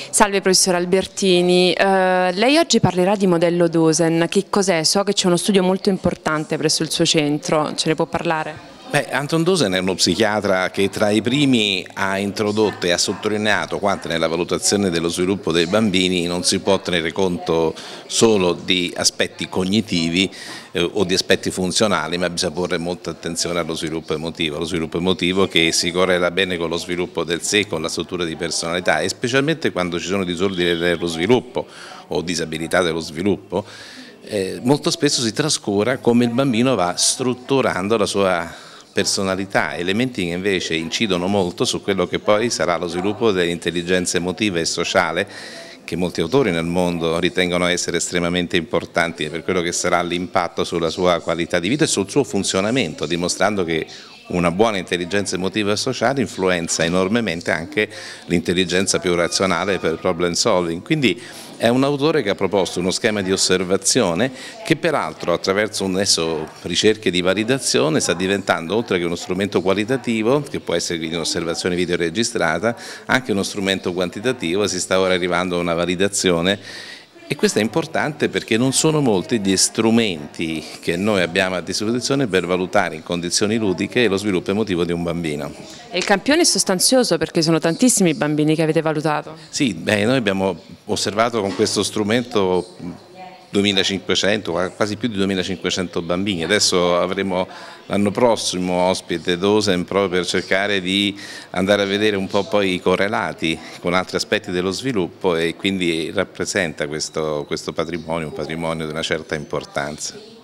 Salve professor Albertini, lei oggi parlerà di modello Dosen. Che cos'è? So che c'è uno studio molto importante presso il suo centro, ce ne può parlare? Anton Dosen è uno psichiatra che tra i primi ha introdotto e ha sottolineato quanto nella valutazione dello sviluppo dei bambini non si può tenere conto solo di aspetti cognitivi o di aspetti funzionali, ma bisogna porre molta attenzione allo sviluppo emotivo che si correla bene con lo sviluppo del sé, con la struttura di personalità, e specialmente quando ci sono disordini dello sviluppo o disabilità dello sviluppo. Molto spesso si trascura come il bambino va strutturando la sua personalità, elementi che invece incidono molto su quello che poi sarà lo sviluppo dell'intelligenza emotiva e sociale, che molti autori nel mondo ritengono essere estremamente importanti per quello che sarà l'impatto sulla sua qualità di vita e sul suo funzionamento, dimostrando che una buona intelligenza emotiva e sociale influenza enormemente anche l'intelligenza più razionale per problem solving. Quindi è un autore che ha proposto uno schema di osservazione che peraltro attraverso ricerche di validazione sta diventando, oltre che uno strumento qualitativo, che può essere quindi un'osservazione videoregistrata, anche uno strumento quantitativo. Si sta ora arrivando a una validazione. E questo è importante perché non sono molti gli strumenti che noi abbiamo a disposizione per valutare in condizioni ludiche lo sviluppo emotivo di un bambino. E il campione è sostanzioso perché sono tantissimi i bambini che avete valutato. Sì, noi abbiamo osservato con questo strumento 2500, quasi più di 2500 bambini. Adesso avremo l'anno prossimo ospite Dosen proprio per cercare di andare a vedere un po' poi i correlati con altri aspetti dello sviluppo, e quindi rappresenta questo patrimonio, un patrimonio di una certa importanza.